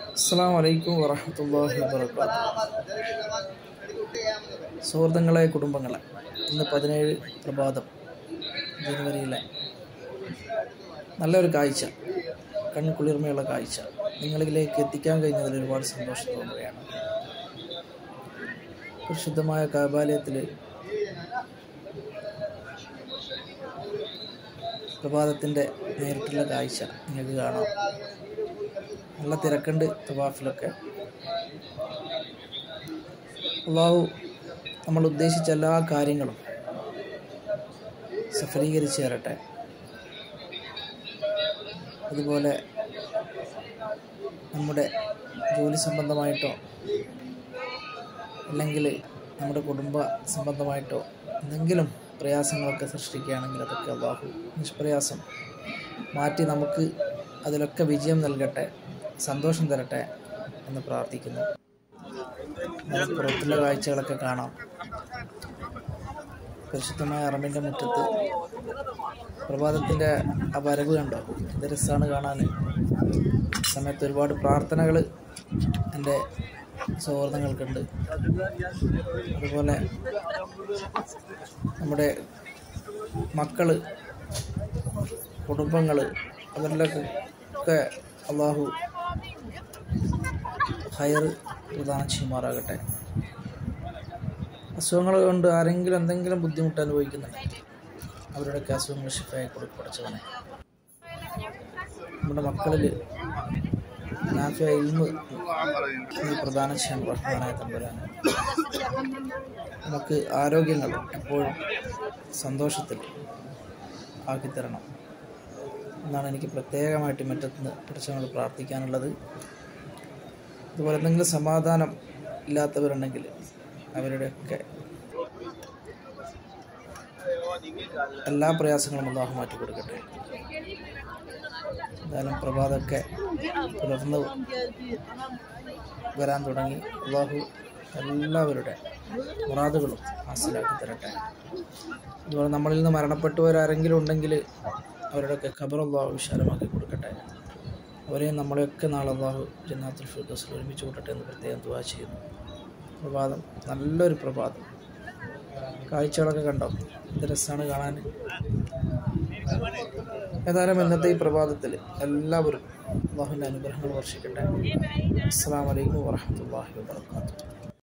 അസ്സലാമു അലൈക്കും വറഹ്മത്തുള്ളാഹി വബറകാതുഹു. സുഹൃത്തുക്കളെ, കുടുംബങ്ങളെ, ഇന്ന് 17 പ്രഭാതം ജനുവരിയിലെ നല്ലൊരു കാഴ്ച, കൺകുളിർമയുള്ള കാഴ്ച നിങ്ങളിലേക്ക് എത്തിക്കാൻ കഴിഞ്ഞതിൽ ഒരുപാട് സന്തോഷം തോന്നുകയാണ്. പരിശുദ്ധമായ കഅബാലയത്തിൽ പ്രഭാതത്തിൻ്റെ നേരിട്ടുള്ള കാഴ്ച നിങ്ങൾക്ക് കാണാം. നല്ല തിരക്കുണ്ട് തവാഫിലൊക്കെ. അല്ലാഹു നമ്മൾ ഉദ്ദേശിച്ച എല്ലാ കാര്യങ്ങളും സഫലീകരിച്ച് തരട്ടെ. അതുപോലെ നമ്മുടെ ജോലി സംബന്ധമായിട്ടോ അല്ലെങ്കിൽ നമ്മുടെ കുടുംബ സംബന്ധമായിട്ടോ എന്തെങ്കിലും പ്രയാസങ്ങളൊക്കെ സൃഷ്ടിക്കുകയാണെങ്കിൽ അതൊക്കെ അല്ലാഹു നിഷ്പ്രയാസം മാറ്റി നമുക്ക് അതിലൊക്കെ വിജയം നൽകട്ടെ, സന്തോഷം തരട്ടെ എന്ന് പ്രാർത്ഥിക്കുന്നു. പുറത്തുള്ള കാഴ്ചകളൊക്കെ കാണാം. പരിശുദ്ധമായ ഹറമിൻ്റെ മുറ്റത്ത് പ്രഭാതത്തിൻ്റെ ആ വരവ് കണ്ടോ? എന്ത് രസമാണ് കാണാൻ. സമയത്ത് ഒരുപാട് പ്രാർത്ഥനകൾ എൻ്റെ സൗഹൃദങ്ങൾക്കുണ്ട്. അതുപോലെ നമ്മുടെ മക്കൾ, കുടുംബങ്ങൾ, അവരിലൊക്കെ അല്ലാഹു ഖൈർ പ്രദാനം ചെയ്യുമാറാകട്ടെ. അസുഖങ്ങൾ കൊണ്ട് ആരെങ്കിലും എന്തെങ്കിലും ബുദ്ധിമുട്ട് അനുഭവിക്കുന്നുണ്ടെങ്കിൽ അവരുടെയൊക്കെ അസുഖങ്ങൾ ശിഫയായി കൊടുച്ചവനെ. നമ്മുടെ മക്കളിൽ നാഫിയ ഇൽമ് പ്രദാനം ചെയ്യാൻ റഹ്മാനായ തമ്പുരാനെ നമുക്ക് ആരോഗ്യങ്ങൾ എപ്പോഴും സന്തോഷത്തിൽ ആക്കിത്തരണം എന്നാണ് എനിക്ക് പ്രത്യേകമായിട്ട് മുറ്റത്തുനിന്ന് പഠിച്ചവനോട് പ്രാർത്ഥിക്കാനുള്ളത്. അതുപോലെ എന്തെങ്കിലും സമാധാനം ഇല്ലാത്തവരുണ്ടെങ്കിൽ അവരുടെയൊക്കെ എല്ലാ പ്രയാസങ്ങളും അല്ലാഹു മാറ്റി കൊടുക്കട്ടെ. എന്തായാലും പ്രഭാതമൊക്കെ പുലർന്ന് വരാൻ തുടങ്ങി. അല്ലാഹു എല്ലാവരുടെ മുറാദുകളും ഹാസിലാക്കി തരട്ടെ. അതുപോലെ നമ്മളിൽ നിന്ന് മരണപ്പെട്ടവരാരെങ്കിലും ഉണ്ടെങ്കിൽ അവരുടെയൊക്കെ ഖബർ അല്ലാഹു വിശാലമാക്കി കൊടുക്കട്ടെ. അവരെയും നമ്മളെയൊക്കെ നാളെ അല്ലാഹു ജന്നാത്തുൽ ഫിർദൗസിൽ ഒരുമിച്ച് കൂട്ടട്ടെ എന്ന് പ്രത്യേകം ദുആ ചെയ്യുന്നു. പ്രഭാതം നല്ലൊരു പ്രഭാതം. കാഴ്ചകളൊക്കെ കണ്ടോ? എന്ത് രസമാണ് കാണാൻ. ഏതായാലും ഇന്നത്തെ ഈ പ്രഭാതത്തിൽ എല്ലാവരും അല്ലാഹുവിൻ്റെ അനുഗ്രഹങ്ങൾ വർഷിക്കട്ടെ. അസ്സലാമു അലൈക്കും വറഹ്മത്തുള്ളാഹി വബറകാതുഹു.